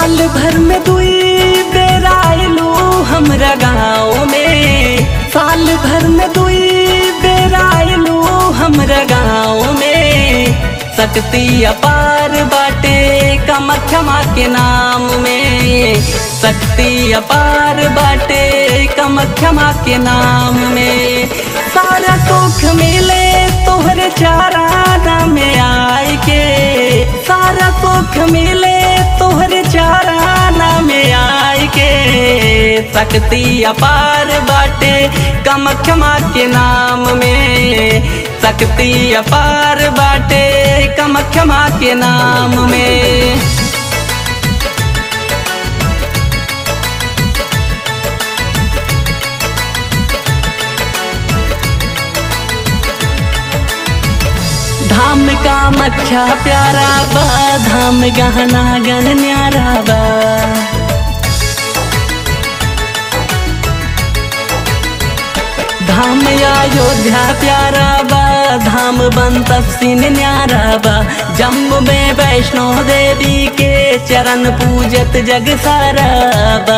साल भर में दुई बेर आइलू हमरा गाँव में, साल भर में दुई बेर आइलू हमरा गाँव में। शक्ति अपार बाटे कामाख्या माँ के नाम में, शक्ति अपार बाटे कामाख्या माँ के नाम में। सारा सुख मिले तोहरे चरण में आए के, सारा सुख मिले तोहरे चरण में आए के। शक्ति अपार बाटे कामाख्या माँ के नाम में, शक्ति अपार बाटे कामाख्या माँ के नाम में। धाम कामाख्या प्यारा बा, धाम गहना गन न्यारा बा। धाम अयोध्या प्यारा बा, धाम बनतसिन न्यारा बा। जम्मू में वैष्णो देवी के चरण पूजत जग सारा बा।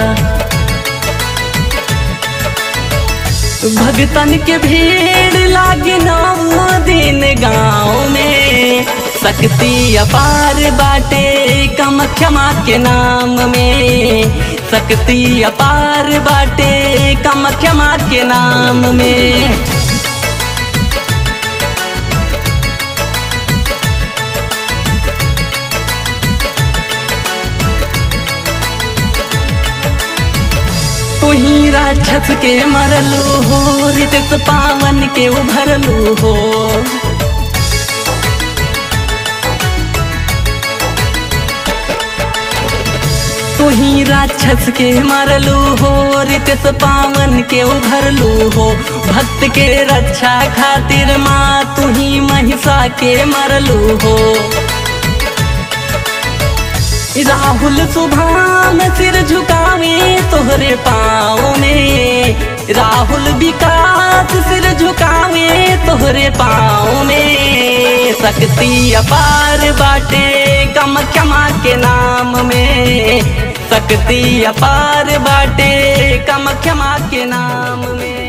भगतन के भीड़ लागी 9 दिन गाँव में। शक्ति अपार बाटे कामाख्या माँ के नाम में, शक्ति अपार बाटे कामाख्या माँ के नाम में। तुही राक्षस के मरलू हो, रित पावन के उभरलू हो। तुही राक्षस के मरलू हो, रित पावन के उभरलू हो। भक्त के रक्षा खातिर माँ तुही महिषा के मरलू हो। राहुल सुभान सिर झुकावे तोहरे पाँव में, राहुल विकास सिर झुकावे तोहरे पाँव में। शक्ति अपार बाटे कामाख्या माँ के नाम में, शक्ति अपार बाटे कामाख्या माँ के नाम में।